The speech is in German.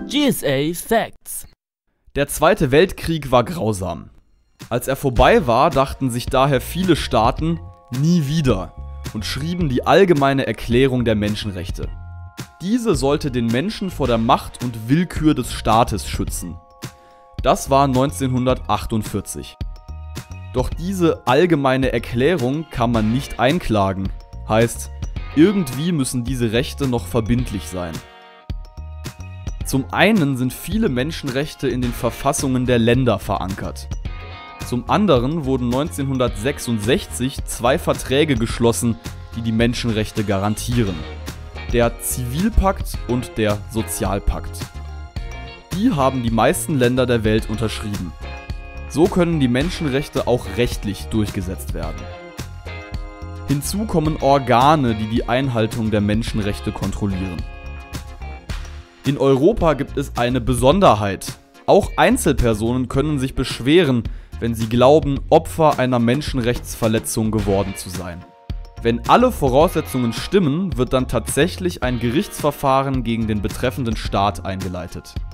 GSA Facts. Der Zweite Weltkrieg war grausam. Als er vorbei war, dachten sich daher viele Staaten nie wieder und schrieben die Allgemeine Erklärung der Menschenrechte. Diese sollte den Menschen vor der Macht und Willkür des Staates schützen. Das war 1948. Doch diese Allgemeine Erklärung kann man nicht einklagen. Heißt, irgendwie müssen diese Rechte noch verbindlich sein. Zum einen sind viele Menschenrechte in den Verfassungen der Länder verankert. Zum anderen wurden 1966 zwei Verträge geschlossen, die die Menschenrechte garantieren. Der Zivilpakt und der Sozialpakt. Die haben die meisten Länder der Welt unterschrieben. So können die Menschenrechte auch rechtlich durchgesetzt werden. Hinzu kommen Organe, die die Einhaltung der Menschenrechte kontrollieren. In Europa gibt es eine Besonderheit. Auch Einzelpersonen können sich beschweren, wenn sie glauben, Opfer einer Menschenrechtsverletzung geworden zu sein. Wenn alle Voraussetzungen stimmen, wird dann tatsächlich ein Gerichtsverfahren gegen den betreffenden Staat eingeleitet.